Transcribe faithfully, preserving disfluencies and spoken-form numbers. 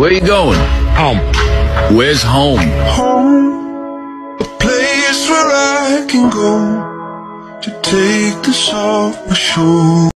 Where you going? Home. Where's home? Home, a place where I can go to take this off my shoulders.